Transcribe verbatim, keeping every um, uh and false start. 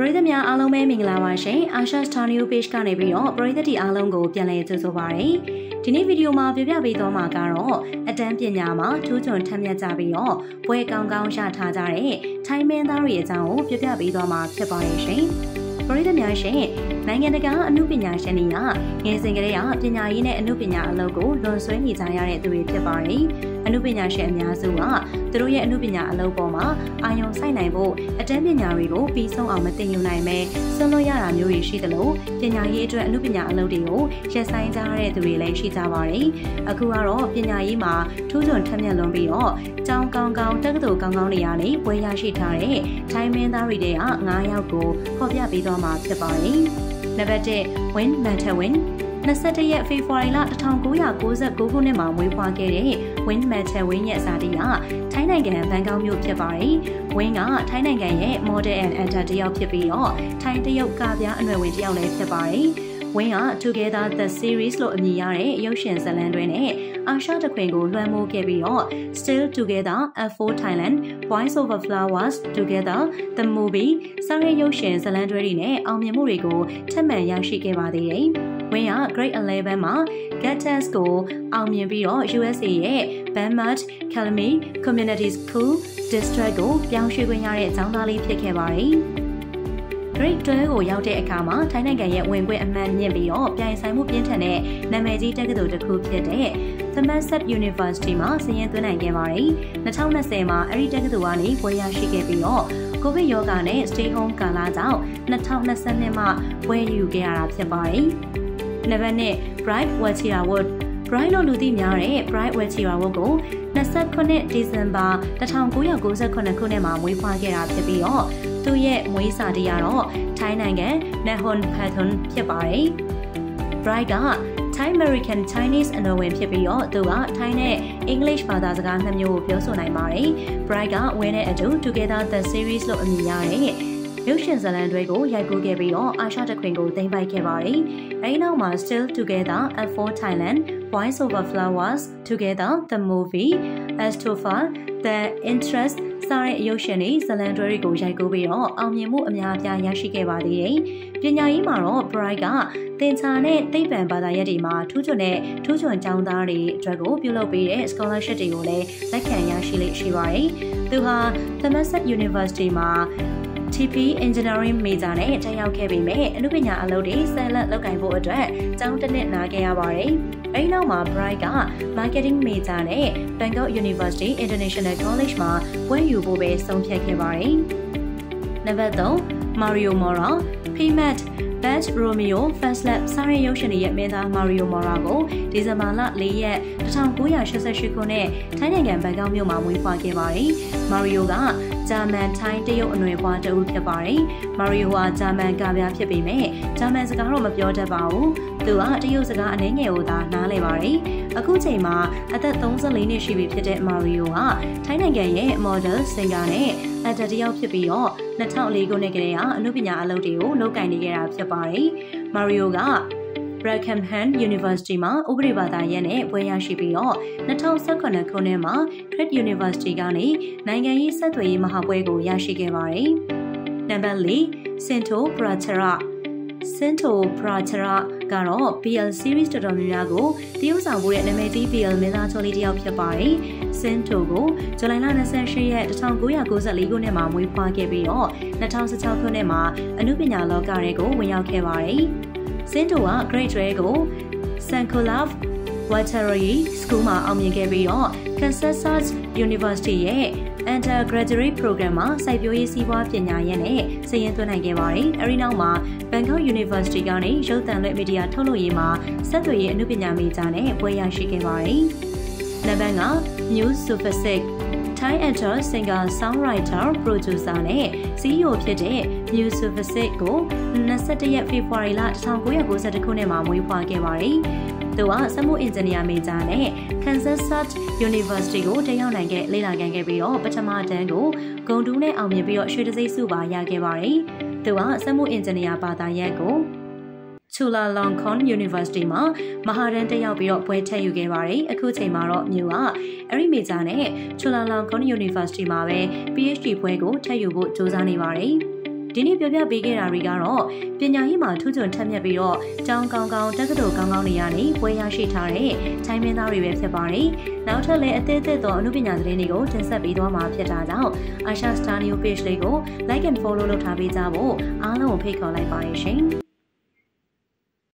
ပရိသတ်များအားလုံးပဲမင်္ဂလာပါရှင်။ Asha Star New Page ကနေပြီးတော့ပရိသတ်တီအားလုံးကိုပြန်လည်ကြိုဆိုပါရစေ။ဒီနေ့ဗီဒီယိုမှာပြပြပေးသွားမှာကတော့အတန်းပညာမှာထူးချွန်ထက်မြက်ကြပြီးတော့ပွဲကောင်းကောင်းရထားကြတဲ့ထိုင်းမင်းသားတွေအကြောင်းကိုပြပြပေးသွားမှာဖြစ်ပါတယ်ရှင်။ပရိသတ်များရှင်နိုင်ငံတကာအမှုပညာရှင်တွေကငယ်စဉ်ကတည်းကပညာရေးနဲ့အမှုပညာအလုပ်ကိုလွန်ဆွဲနေကြရတဲ့သူတွေဖြစ်ပါတယ်။အမှုပညာရှင်အများစုကသူတို့ရဲ့အမှုပညာအလုပ်ပေါ်မှာအာရုံစိုက်နိုင်ဖို့အတန်းပညာတွေကိုပြီးဆုံးအောင်မသိယူနိုင်ပဲဆွလွတ်ရတာမျိုးတွေရှိသလိုပညာရေးအတွက်အမှုပညာအလုပ်တွေကိုရပ်ဆိုင်းကြရတဲ့သူတွေလည်းရှိကြပါတယ်။အခုကတော့ပညာရေးမှာထူးချွန်ထက်မြက်လွန်ပြီးတော့ကျောင်းကောင်းကောင်းတက္ကသိုလ်ကောင်းကောင်းတွေကနေပွဲရရှိထားတဲ့ထိုင်းမင်းသားတွေကငါးယောက်ကိုဖော်ပြပေးသွားမှာဖြစ်ပါတယ်။နံပါတ်တစ် Win Matawin ၂၁ရက်ဖေဖော်ဝါရီလ၁၉၉၉ခုနှစ်မှာမွေးဖွားခဲ့တဲ့ Win Matawin ရဲ့ဇာတိကထိုင်းနိုင်ငံဘန်ကောက်မြို့ဖြစ်ပါတယ်။ Win ကထိုင်းနိုင်ငံရဲ့ Model and Actor တယောက်ဖြစ်ပြီးတော့ထိုင်းတရုတ်ကပြအနွယ်ဝင်တယောက်လည်းဖြစ်ပါတယ်။ Win က Together the Series လို့အမည်ရတဲ့ရုပ်ရှင်ဇာတ်လမ်းတွဲနဲ့အာရှတခွင်ကိုလွှမ်းမိုးခဲ့ပြီးတော့ Still Together F four Thailand Voice Over Flowers Together the Movie စတဲ့ရုပ်ရှင်ဇာတ်လမ်းတွဲတွေနဲ့အောင်မြင်မှုတွေကိုထပ်မံရရှိခဲ့ပါသေးတယ်။ Win က Grade eleven မှာ Get Test ကိုအောင်မြင်ပြီးတော့ U S A ရဲ့ Bamart Calamy Community School District ကိုပြောင်းရွှေ့ခွင့်ရတဲ့အကြောင်းသားလေးဖြစ်ခဲ့ပါတယ်။ Grade twelve ကိုရောက်တဲ့အခါမှာထိုင်းနိုင်ငံရဲ့ဝင်ခွင့်အမှန်မြင့်ပြီးတော့ပြိုင်ဆိုင်မှုပြင်းထန်တဲ့နာမည်ကြီးတက္ကသိုလ်တစ်ခုဖြစ်တဲ့ Thammasat University မှာဆင်းရဲသွင်းနိုင်ခဲ့ပါတယ်။၂၀၂၀မှာအဲ့ဒီတက္ကသိုလ်ကနေဘွဲရရှိခဲ့ပြီးတော့ကိုဗစ်ရောဂါနဲ့ Stay Home ကာလကြောင့်၂၀၂၂မှာဘွဲယူခဲ့ရတာဖြစ်ပါတယ်။နံပါတ်two Bright Wachirawut Bright လို့လူသိများတဲ့ Bright Wachirawut ကို၂၉ဒီဇင်ဘာ၁၉၉၇ခုနှစ်မှာမွေးဖွားခဲ့တာဖြစ်ပြီးတော့သူ့ရဲ့မွေးစာတီကတော့ထိုင်းနိုင်ငံ Nakhon Pathom ဖြစ်ပါတယ်။ Bright က Thai American Chinese အနွယ်ဝင်ဖြစ်ပြီးတော့သူကထိုင်းနဲ့ English ဘာသာစကားနှစ်မျိုးကိုပြောဆိုနိုင်ပါတယ်။ Bright ကဝင်းနဲ့အတူ Together the Series လို့အမည်ရတဲ့ရုပ်ရှင်ဇာတ်လမ်းတွဲကိုရိုက်ကူးခဲ့ပြီးတော့အာရှတခွင်ကိုသိမ်းပိုက်ခဲ့ပါတယ်။အဲဒီနောက်မှာ Still Together F four Thailand Voice Over Flowers Together the Movie Astofa the Interest စတဲ့ရုပ်ရှင်တွေဇာတ်လမ်းတွဲတွေကိုရိုက်ကူးပြီးတော့အောင်မြင်မှုအများအပြားရရှိခဲ့ပါသေးတယ်။ပညာရေးမှာတော့ Bright ကသင်္ချာနဲ့သိပ္ပံဘာသာရပ်တွေမှာထူးချွန်တဲ့ထူးချွန်ကျောင်းသားတွေအတွက်ကိုပြုလုပ်ပေးတဲ့ scholarship တွေကိုလည်းလက်ခံရရှိလေ့ရှိပါတယ်။သူဟာ Thammasat University မှာT P Engineering Major နဲ့တက်ရောက်ခဲ့ပေမဲ့အနုပညာအလုပ်တွေဆက်လက်လုပ်ကိုင်ဖို့အတွက်ကျောင်းတစ်နှစ်နားခဲ့ရပါတယ်။အဲဒီနောက်မှာ Bright က Marketing Major နဲ့ Bangkok University International College မှာဘွဲ့ယူဖို့ပဲဆုံးဖြတ်ခဲ့ပါတယ်။နံပါတ်three Mario Mora Payment Bad Romeo First Lap စတဲ့ရုပ်ရှင်ရဲ့မင်းသား Mario Mora ကိုဒီဇင်ဘာလ၄ရက်၁၉၈၈ခုနှစ်ထိုင်းနိုင်ငံဘန်ကောက်မြို့မှာမွေးဖွားခဲ့ပါတယ်။ Mario ကဂျာမန်ထိုင်းတရုတ်အနွယ်ဖွားတဦးဖြစ်ပါတယ်။ Mario ကဂျာမန်ကပြဖြစ်ပေမဲ့ဂျာမန်စကားတော့မပြောတတ်ပါဘူး။သူကတရုတ်စကားအနည်းငယ်ကိုသာနားလည်ပါတယ်။အခုချိန်မှာအသက်၃၄နှစ်ရှိပြီဖြစ်တဲ့ Mario ကထိုင်းနိုင်ငံရဲ့ model singer နဲ့အတတယောက်ဖြစ်ပြီးတော့၂၀၀၄ခုနှစ်ကတည်းကအနုပညာအလုပ်တွေကိုလုပ်ကိုင်နေခဲ့တာဖြစ်ပါတယ်။ Mario ကRackham University မှာဥပဒေဘာသာရပ်နဲ့ဘွဲ့ရရှိပြီးတော့၂၀၁၇ခုနှစ်မှာ Cred University ကနေနိုင်ငံရေးဆက်သွယ်ရေးမဟာဘွဲ့ကိုရရှိခဲ့ပါတယ်။နံပါတ်four စင်တိုပရာချရာစင်တိုပရာချရာကတော့ B L series တော်တော်များများကိုတရုတ်ဆောင်ဖို့တဲ့နာမည်ကြီး B L မင်းသားချိုလေးတစ်ယောက်ဖြစ်ပါတယ်။စင်တိုကိုဇူလိုင်လ၂၈ရက်၁၉၉၄ခုနှစ်မှာမွေးဖွားခဲ့ပြီးတော့၂၀၁၆ခုနှစ်မှာအနုပညာလောကရဲကိုဝင်ရောက်ခဲ့ပါတယ်။စင်တိုက Grade twelve ကို Sankolov Waterary School မှာအောင်မြင်ခဲ့ပြီးတော့ Kansas University ရဲ့ Undergraduate Program မှာစိုက်ပျိုးရေးစီးပွားပညာရပ်နဲ့စာရင်းသွင်းနိုင်ခဲ့ပါတယ်။အဲဒီနောက်မှာ Bangkok University ကနေရုပ်သံလွှင့်မီဒီယာထုတ်လုပ်ရေးမှာဆက်သွယ်ရေးအနုပညာမေဂျာနဲ့ဘွဲ့ရရှိခဲ့ပါတယ်။နံပါတ်five News Supersix Thai actor, singer, songwriter, producer နဲ့ C E O ဖြစ်တဲ့ News Supersix ကို၂၁ရက်ဖေဖော်ဝါရီလ၁၉၉၁ခုနှစ်မှာမွေးဖွားခဲ့ပါတယ်။သူကစက်မှုအင်ဂျင်နီယာမေဂျာနဲ့ Kansas University ကိုတက်ရောက်နိုင်ခဲ့လေ့လာခံခဲ့ပြီးတော့ပထမတန်းကိုဂုဏ်ထူးနဲ့အောင်မြင်ပြီးတော့ရွှေတံဆိပ်ဆုပါရခဲ့ပါတယ်။သူကစက်မှုအင်ဂျင်နီယာဘာသာရပ်ကိုChulalongkorn University မှာမဟာတန်းတက်ရောက်ပြီးတော့ဘွဲ့ထက်ယူခဲ့ပါတယ်။အခုချိန်မှာတော့မြို့ကအဲ့ဒီမေဂျာနဲ့ Chulalongkorn University မှာပဲ P H D ဘွဲ့ကိုထက်ယူဖို့ကြိုးစားနေပါတယ်။ဒီနေ့ပြောပြပေးခဲ့တာတွေကတော့ပညာရေးမှာထူးချွန်ထက်မြက်ပြီးတော့ကျောင်းကောင်းကောင်းတက္ကသိုလ်ကောင်းကောင်းတွေကနေပွဲရရှိထားတဲ့ချိုင်းမင်းသားတွေပဲဖြစ်ပါတယ်။နောက်ထပ်လည်းအသေးသေးသောအမှုပညာသတင်းတွေကိုတင်ဆက်ပေးသွားမှာဖြစ်တာကြောင့် Asha Star New Page လေးကို like and follow လုပ်ထားပေးကြဖို့အားလုံးကိုဖိတ်ခေါ်လိုက်ပါတယ်ရှင်။